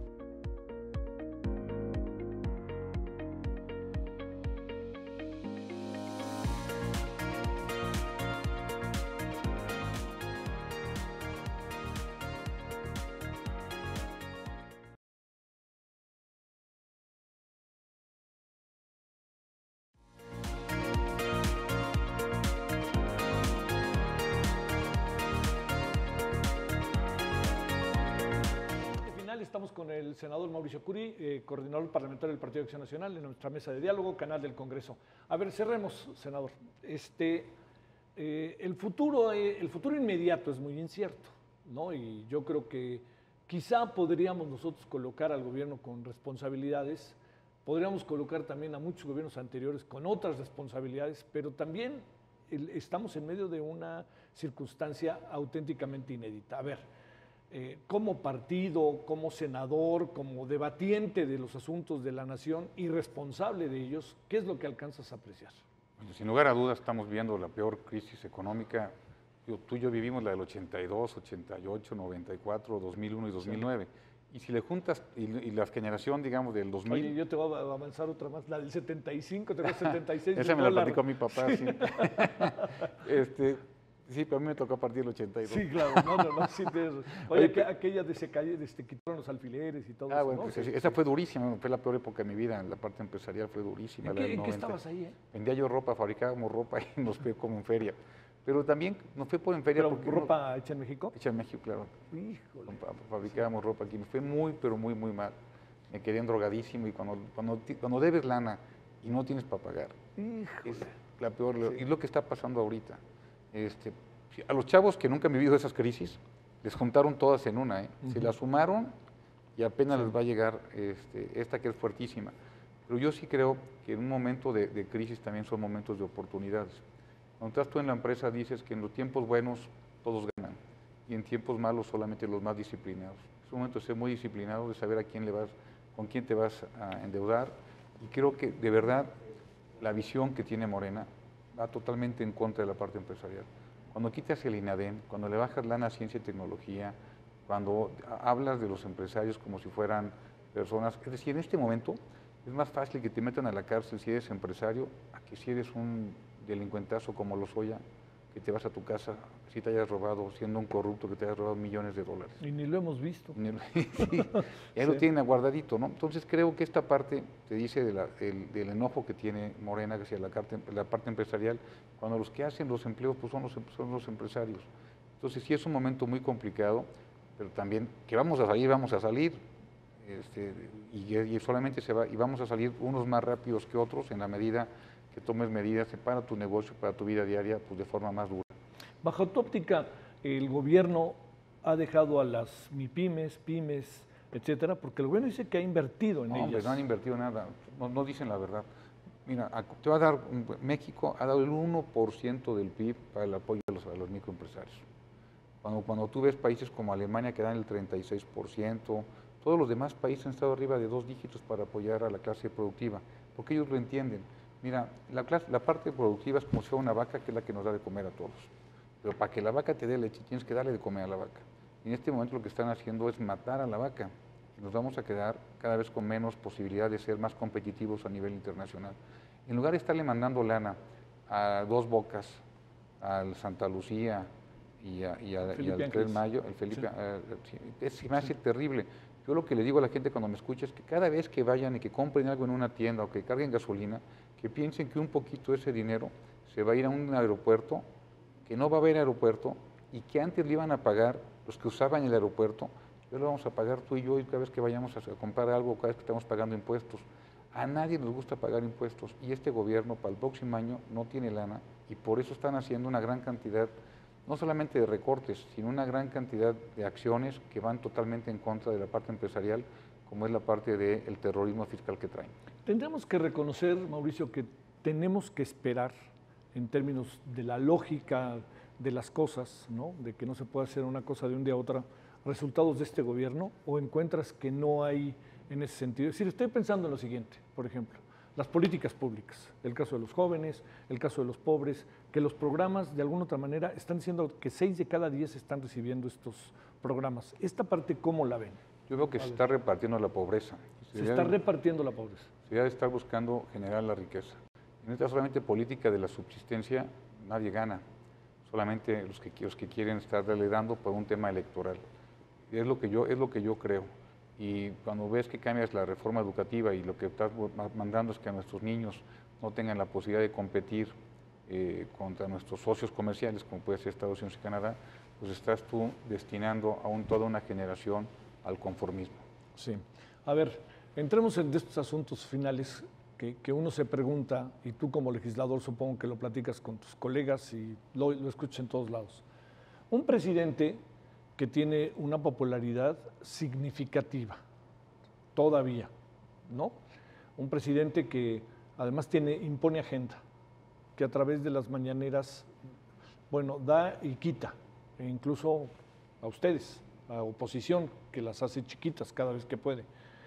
Estamos con el senador Mauricio Curi, coordinador parlamentario del Partido de Acción Nacional, en nuestra mesa de diálogo, canal del Congreso. A ver, cerremos, senador. El futuro inmediato es muy incierto, ¿no? Y yo creo que quizá podríamos nosotros colocar al gobierno con responsabilidades, podríamos colocar también a muchos gobiernos anteriores con otras responsabilidades, pero también estamos en medio de una circunstancia auténticamente inédita. A ver, como partido, como senador, como debatiente de los asuntos de la nación y responsable de ellos, ¿qué es lo que alcanzas a apreciar? Sin lugar a dudas estamos viendo la peor crisis económica. Tú y yo vivimos la del 82, 88, 94, 2001 y 2009. Sí. Y si le juntas, y la generación, digamos, del 2000... Oye, yo te voy a avanzar otra más, la del 75, te voy a 76. Esa me la platicó mi papá, sí. Sí, pero a mí me tocó a partir del 82. Sí, claro, no, sí. Oye, aquella de se cayó, quitaron los alfileres y todo eso, bueno, ¿no? Pues, sí, esa fue durísima, fue la peor época de mi vida, la parte empresarial fue durísima. ¿En qué estabas ahí, Vendía yo ropa, fabricábamos ropa y nos fue como en feria. Pero también nos fue por en feria ¿Pero porque... ropa hecha en México? Hecha en México, claro. Híjole. Fabricábamos ropa aquí, me fue muy, pero muy, muy mal. Me querían drogadísimo y cuando debes lana y no tienes para pagar, Híjole. Es la peor, sí. Y es lo que está pasando ahorita. A los chavos que nunca han vivido esas crisis, les juntaron todas en una, se las sumaron y apenas les va a llegar esta que es fuertísima. Pero yo sí creo que en un momento de crisis también son momentos de oportunidades. Cuando estás tú en la empresa dices que en los tiempos buenos todos ganan y en tiempos malos solamente los más disciplinados. Es un momento de ser muy disciplinado, de saber con quién te vas a endeudar, y creo que de verdad la visión que tiene Morena va totalmente en contra de la parte empresarial. Cuando quitas el INADEM, cuando le bajas lana a ciencia y tecnología, cuando hablas de los empresarios como si fueran personas, es decir, en este momento es más fácil que te metan a la cárcel si eres empresario a que si eres un delincuentazo como Lozoya, que te vas a tu casa si te hayas robado, siendo un corrupto, que te hayas robado millones de dólares. Y ni lo hemos visto. Sí, ya lo tienen aguardadito, ¿no? Entonces creo que esta parte te dice del enojo que tiene Morena hacia la parte empresarial, cuando los que hacen los empleos pues son los empresarios. Entonces sí es un momento muy complicado, pero también que vamos a salir, y solamente y vamos a salir unos más rápidos que otros en la medida que tomes medidas para tu negocio, para tu vida diaria, pues de forma más dura. Bajo tu óptica, el gobierno ha dejado a las MIPYMES, pymes, etcétera, porque el gobierno dice que ha invertido en ellas. Hombre, no han invertido nada, no dicen la verdad. Mira, te va a dar, México ha dado el 1% del PIB para el apoyo a los microempresarios. Cuando tú ves países como Alemania que dan el 36%, todos los demás países han estado arriba de 2 dígitos para apoyar a la clase productiva, porque ellos lo entienden. Mira, la parte productiva es como si fuera una vaca, que es la que nos da de comer a todos. Pero para que la vaca te dé leche, tienes que darle de comer a la vaca. Y en este momento lo que están haciendo es matar a la vaca. Y nos vamos a quedar cada vez con menos posibilidad de ser más competitivos a nivel internacional. En lugar de estarle mandando lana a Dos Bocas, al Santa Lucía y al 3 de Mayo, el Felipe, sí. Me hace terrible. Yo lo que le digo a la gente cuando me escucha es que cada vez que vayan y que compren algo en una tienda o que carguen gasolina, que piensen que un poquito de ese dinero se va a ir a un aeropuerto, que no va a haber aeropuerto y que antes le iban a pagar los que usaban el aeropuerto, ya lo vamos a pagar tú y yo y cada vez que vayamos a comprar algo, cada vez que estamos pagando impuestos. A nadie nos gusta pagar impuestos y este gobierno para el próximo año no tiene lana y por eso están haciendo una gran cantidad, no solamente de recortes, sino una gran cantidad de acciones que van totalmente en contra de la parte empresarial, como es la parte del terrorismo fiscal que traen. Tendremos que reconocer, Mauricio, que tenemos que esperar en términos de la lógica de las cosas, ¿no? De que no se puede hacer una cosa de un día a otro, resultados de este gobierno, o encuentras que no hay en ese sentido. Es decir, estoy pensando en lo siguiente, por ejemplo, las políticas públicas, el caso de los jóvenes, el caso de los pobres, que los programas de alguna otra manera están diciendo que 6 de cada 10 están recibiendo estos programas. ¿Esta parte cómo la ven? Yo veo que se está repartiendo la pobreza. Se está repartiendo la pobreza. Se debe estar buscando generar la riqueza. En esta solamente política de la subsistencia, nadie gana. Solamente los que quieren estarle dando por un tema electoral. Es lo que yo creo. Y cuando ves que cambias la reforma educativa y lo que estás mandando es que a nuestros niños no tengan la posibilidad de competir contra nuestros socios comerciales, como puede ser Estados Unidos y Canadá, pues estás tú destinando a toda una generación al conformismo. Sí. A ver, entremos en estos asuntos finales que uno se pregunta, y tú como legislador supongo que lo platicas con tus colegas y lo escuchas en todos lados. Un presidente que tiene una popularidad significativa, todavía, ¿no? Un presidente que además impone agenda, que a través de las mañaneras, bueno, da y quita, e incluso a ustedes, a oposición, que las hace chiquitas cada vez que puede.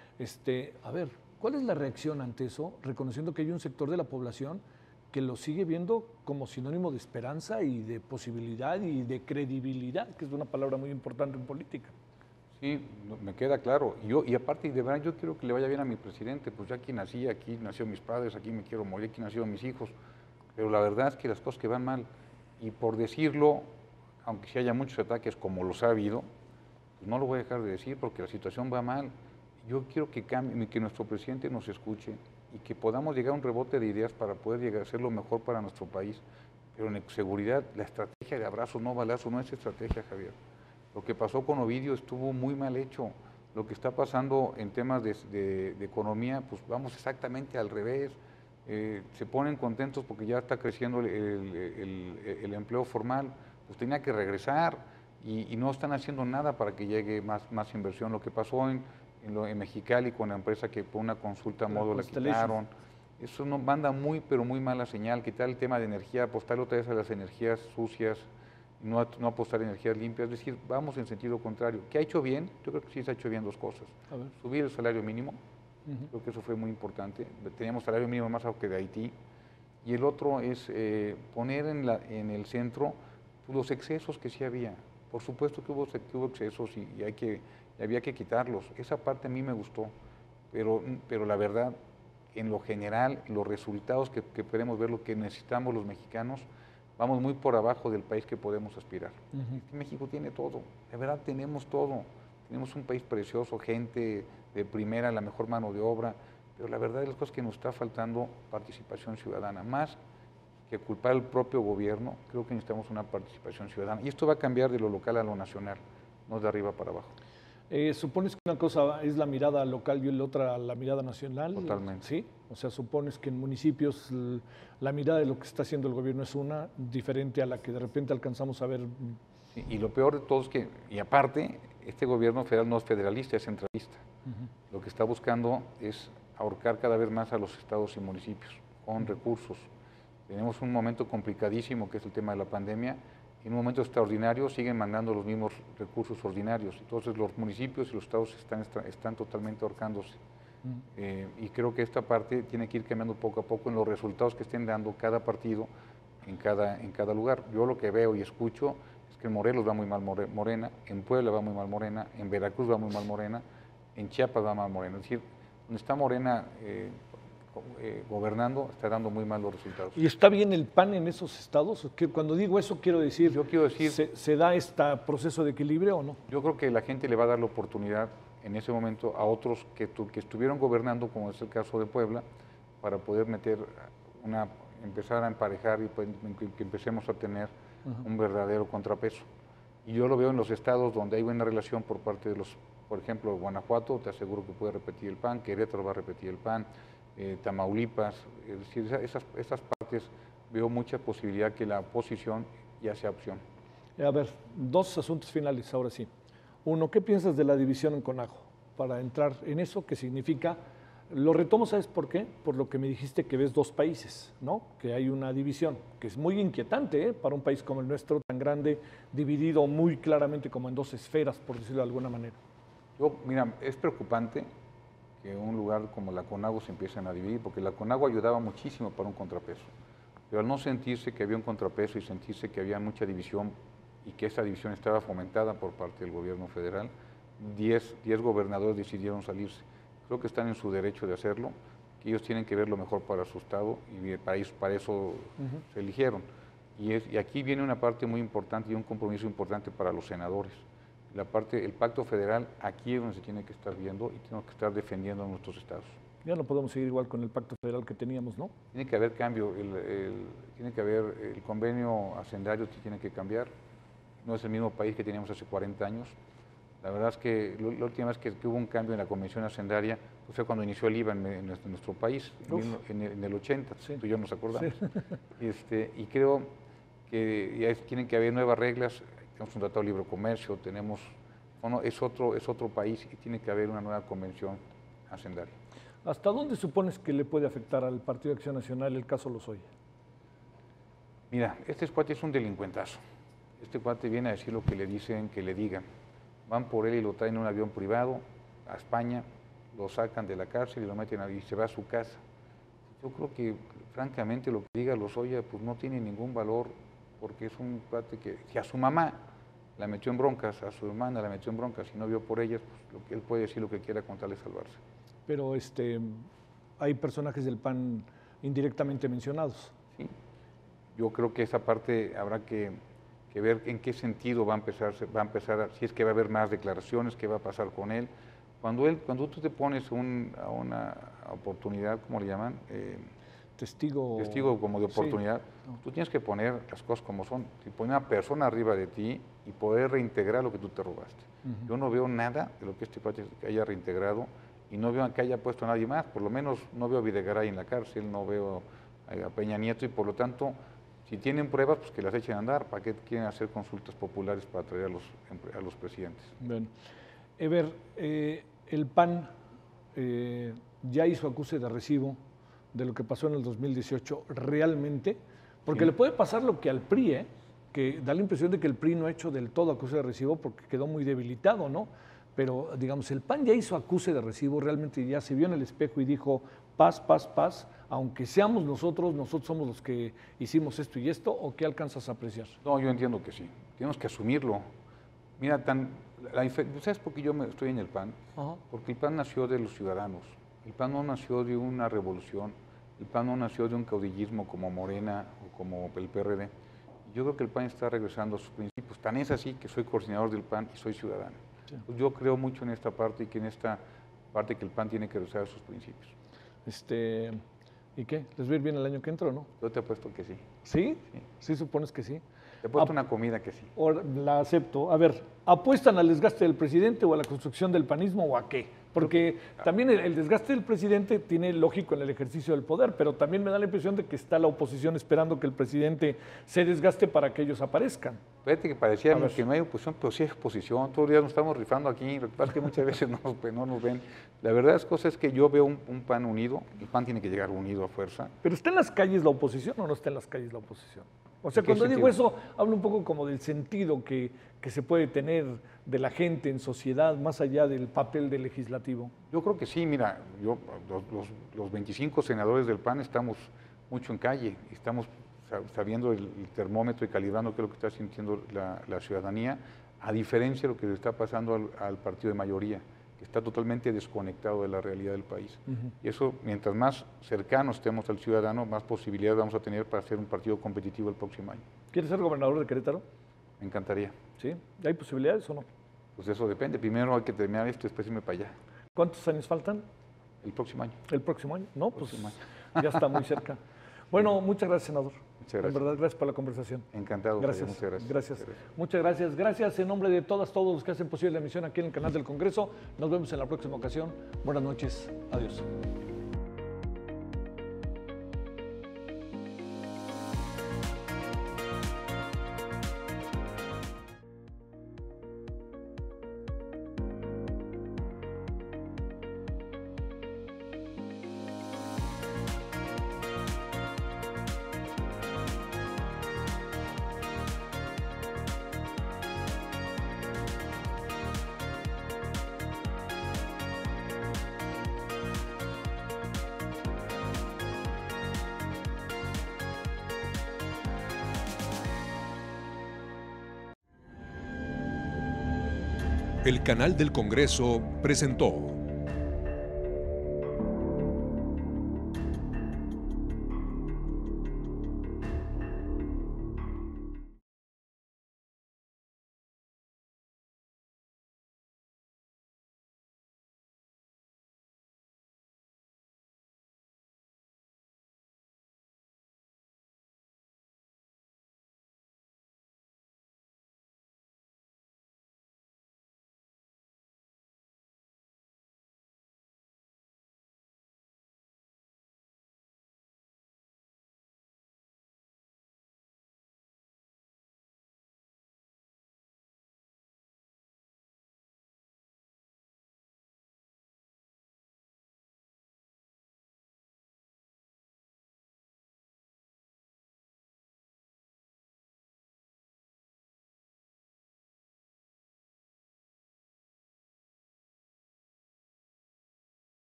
A ver, ¿cuál es la reacción ante eso, reconociendo que hay un sector de la población que lo sigue viendo como sinónimo de esperanza y de posibilidad y de credibilidad, que es una palabra muy importante en política? Sí, me queda claro. Y aparte, de verdad, yo quiero que le vaya bien a mi presidente. Pues yo aquí nací, aquí nació mis padres, aquí me quiero morir, aquí nacieron mis hijos. Pero la verdad es que las cosas que van mal, y por decirlo, aunque sí haya muchos ataques como los ha habido, pues no lo voy a dejar de decir porque la situación va mal. Yo quiero que cambie, que nuestro presidente nos escuche y que podamos llegar a un rebote de ideas para poder llegar a hacer lo mejor para nuestro país. Pero en seguridad, la estrategia de abrazo, no balazo, no es estrategia, Javier. Lo que pasó con Ovidio estuvo muy mal hecho. Lo que está pasando en temas de economía, pues vamos exactamente al revés. Se ponen contentos porque ya está creciendo el empleo formal. Pues tenía que regresar y no están haciendo nada para que llegue más inversión. Lo que pasó en Mexicali con la empresa que por una consulta a modo la quitaron. Eso no manda pero muy mala señal. Quitar el tema de energía, apostar otra vez a las energías sucias, no apostar a energías limpias. Es decir, vamos en sentido contrario. ¿Qué ha hecho bien? Yo creo que sí se ha hecho bien dos cosas. Subir el salario mínimo, creo que eso fue muy importante. Teníamos salario mínimo más alto que de Haití. Y el otro es poner en el centro los excesos que sí había. Por supuesto que hubo excesos y había que quitarlos. Esa parte a mí me gustó, pero la verdad, en lo general, los resultados que podemos ver, lo que necesitamos los mexicanos, vamos muy por abajo del país que podemos aspirar. México tiene todo, de verdad tenemos todo. Tenemos un país precioso, gente de primera, la mejor mano de obra, pero la verdad de las cosas es que nos está faltando participación ciudadana. Más que culpar al propio gobierno, creo que necesitamos una participación ciudadana. Y esto va a cambiar de lo local a lo nacional, no de arriba para abajo. ¿Supones que una cosa es la mirada local y la otra la mirada nacional? Totalmente. ¿Sí? O sea, ¿supones que en municipios la mirada de lo que está haciendo el gobierno es una diferente a la que de repente alcanzamos a ver? Sí, y lo peor de todo es que, y aparte, este gobierno federal no es federalista, es centralista. Lo que está buscando es ahorcar cada vez más a los estados y municipios con recursos. Tenemos un momento complicadísimo que es el tema de la pandemia. En un momento extraordinario siguen mandando los mismos recursos ordinarios. Entonces los municipios y los estados están totalmente ahorcándose. Y creo que esta parte tiene que ir cambiando poco a poco en los resultados que estén dando cada partido en cada lugar. Yo lo que veo y escucho es que en Morelos va muy mal Morena, en Puebla va muy mal Morena, en Veracruz va muy mal Morena, en Chiapas va mal Morena. Es decir, donde está Morena gobernando, está dando muy mal los resultados. ¿Y está bien el PAN en esos estados? Cuando digo eso, quiero decir, ¿se da este proceso de equilibrio o no? Yo creo que la gente le va a dar la oportunidad en ese momento a otros que estuvieron gobernando, como es el caso de Puebla, para poder empezar a emparejar y que empecemos a tener un verdadero contrapeso. Y yo lo veo en los estados donde hay buena relación por parte de por ejemplo, Guanajuato, te aseguro que puede repetir el PAN, Querétaro va a repetir el PAN, Tamaulipas, es decir, esas partes veo mucha posibilidad que la oposición ya sea opción. A ver, dos asuntos finales ahora sí. Uno, ¿qué piensas de la división en Conajo? Para entrar en eso, ¿qué significa? Lo retomo, ¿sabes por qué? Por lo que me dijiste que ves dos países, ¿no? Que hay una división, que es muy inquietante, ¿eh? Para un país como el nuestro, tan grande, dividido muy claramente como en dos esferas, por decirlo de alguna manera. Mira, es preocupante que un lugar como la CONAGO se empiecen a dividir, porque la CONAGO ayudaba muchísimo para un contrapeso. Pero al no sentirse que había un contrapeso y sentirse que había mucha división y que esa división estaba fomentada por parte del gobierno federal, 10 gobernadores decidieron salirse. Creo que están en su derecho de hacerlo, que ellos tienen que ver lo mejor para su estado y para eso se eligieron. Y aquí viene una parte muy importante y un compromiso importante para los senadores. El pacto federal, aquí es donde se tiene que estar viendo y tenemos que estar defendiendo a nuestros estados. Ya no podemos seguir igual con el pacto federal que teníamos, ¿no? Tiene que haber cambio, tiene que haber el convenio hacendario tiene que cambiar. No es el mismo país que teníamos hace 40 años. La verdad es que la última vez que hubo un cambio en la convención hacendaria pues fue cuando inició el IVA en nuestro país, en el 80, sí. Tú y yo nos acordamos. Sí. Y creo que ya tienen que haber nuevas reglas. Tenemos un tratado de libre comercio, es otro país y tiene que haber una nueva convención hacendaria. ¿Hasta dónde supones que le puede afectar al Partido de Acción Nacional el caso Lozoya? Mira, este cuate es un delincuentazo. Este cuate viene a decir lo que le dicen que le digan. Van por él y lo traen en un avión privado a España, lo sacan de la cárcel y lo meten y se va a su casa. Yo creo que, francamente, lo que diga Lozoya pues no tiene ningún valor, porque es un cuate que, si a su mamá la metió en broncas, a su hermana la metió en broncas y no vio por ellas, pues él puede decir lo que quiera con tal de salvarse. Pero hay personajes del PAN indirectamente mencionados. Sí, yo creo que esa parte habrá que ver en qué sentido va a empezar, si es que va a haber más declaraciones, qué va a pasar con él. Cuando tú te pones a una oportunidad, ¿cómo le llaman? Testigo como de oportunidad, sí. Tú tienes que poner las cosas como son, y poner a una persona arriba de ti y poder reintegrar lo que tú te robaste. Yo no veo nada de lo que este país haya reintegrado y no veo que haya puesto a nadie más, por lo menos no veo a Videgaray en la cárcel, no veo a Peña Nieto y por lo tanto, si tienen pruebas, pues que las echen a andar. ¿Para qué quieren hacer consultas populares para traer a los presidentes? Bueno, Eber, el PAN ya hizo acuse de recibo de lo que pasó en el 2018 realmente, porque sí. Le puede pasar lo que al PRI, que da la impresión de que el PRI no ha hecho del todo acuse de recibo porque quedó muy debilitado, ¿no? Pero, digamos, el PAN ya hizo acuse de recibo, realmente ya se vio en el espejo y dijo, paz, paz, paz, aunque seamos nosotros somos los que hicimos esto y esto, ¿o qué alcanzas a apreciar? No, yo entiendo que sí, tenemos que asumirlo. Mira, ¿sabes por qué yo estoy en el PAN? Porque el PAN nació de los ciudadanos, el PAN no nació de una revolución, el PAN no nació de un caudillismo como Morena o como el PRD. Yo creo que el PAN está regresando a sus principios, tan es así que soy coordinador del PAN y soy ciudadano. Sí. Pues yo creo mucho en esta parte y que en esta parte que el PAN tiene que regresar a sus principios. ¿Y qué? ¿Les va a ir bien el año que entra o no? Yo te apuesto que sí. ¿Sí? Sí, ¿sí supones que sí? Te he puesto una comida que sí. La acepto. A ver, ¿apuestan al desgaste del presidente o a la construcción del panismo o a qué? Porque también el desgaste del presidente tiene lógico en el ejercicio del poder, pero también me da la impresión de que está la oposición esperando que el presidente se desgaste para que ellos aparezcan. Fíjate que parecía que no hay oposición, pero sí hay oposición. Todos los días nos estamos rifando aquí, lo que pasa es que muchas veces no nos ven. La verdad es que yo veo un PAN unido, el PAN tiene que llegar unido a fuerza. ¿Pero está en las calles la oposición o no está en las calles la oposición? O sea, cuando digo eso, hablo un poco como del sentido que se puede tener de la gente en sociedad, más allá del papel del legislativo. Yo creo que sí, mira, los 25 senadores del PAN estamos mucho en calle, estamos sabiendo el termómetro y calibrando qué es lo que está sintiendo la ciudadanía, a diferencia de lo que le está pasando al partido de mayoría, que está totalmente desconectado de la realidad del país. Y eso, mientras más cercanos estemos al ciudadano, más posibilidades vamos a tener para ser un partido competitivo el próximo año. ¿Quieres ser gobernador de Querétaro? Me encantaría. ¿Sí? ¿Hay posibilidades o no? Pues eso depende. Primero hay que terminar esto, después irme para allá. ¿Cuántos años faltan? El próximo año. ¿El próximo año? No, pues ya está muy cerca. Bueno, muchas gracias, senador. Muchas gracias. En verdad, gracias por la conversación. Encantado. Gracias. Muchas gracias. Gracias. Muchas gracias. Gracias en nombre de todos los que hacen posible la emisión aquí en el canal del Congreso. Nos vemos en la próxima ocasión. Buenas noches. Adiós. El canal del Congreso presentó